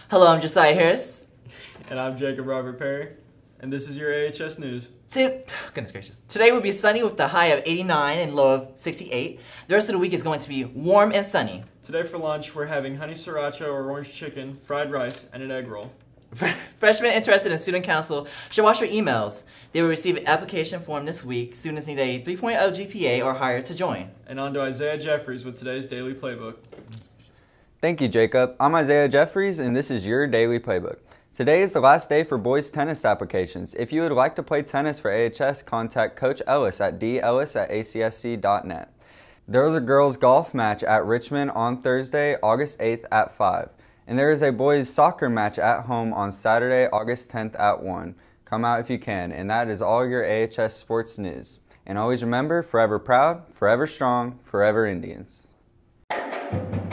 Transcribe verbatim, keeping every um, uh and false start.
Hello, I'm Josiah Harris. And I'm Jacob Robert Perry. And this is your A H S News. To, goodness gracious. Today will be sunny with the high of eighty-nine and low of sixty-eight. The rest of the week is going to be warm and sunny. Today for lunch, we're having honey sriracha or orange chicken, fried rice, and an egg roll. Freshmen interested in student council should watch your emails. They will receive an application form this week. Students need a three point oh G P A or higher to join. And on to Isaiah Jeffries with today's Daily Playbook. Thank you, Jacob. I'm Isaiah Jeffries, and this is your Daily Playbook. Today is the last day for boys tennis applications. If you would like to play tennis for A H S, contact Coach Ellis at d ellis at a c s c dot net. There is a girls golf match at Richmond on Thursday, August eighth at five. And there is a boys soccer match at home on Saturday, August tenth at one. Come out if you can. And that is all your A H S sports news. And always remember, forever proud, forever strong, forever Indians.